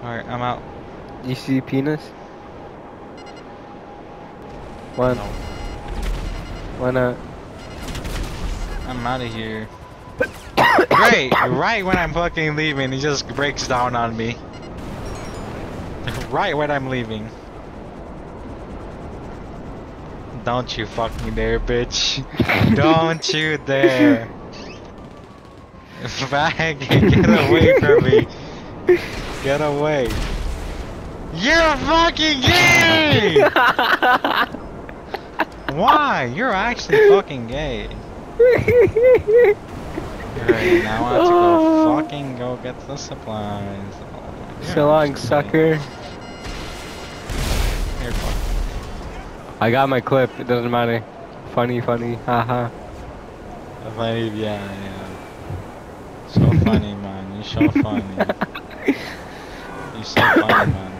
Alright, I'm out. You see penis? One. No. Why not? I'm out of here. Right when I'm fucking leaving, he just breaks down on me. Right when I'm leaving. Don't you fuck me there, bitch. Don't you dare. Bag, get away from me. Get away. You're fucking gay! Why? You're actually fucking gay. Right, now I have to go fucking go get the supplies. Oh, So long, sucker. Here, fuck. I got my clip, it doesn't matter. Funny, haha. Funny, yeah. So funny, man. You're so funny. You're so funny, man.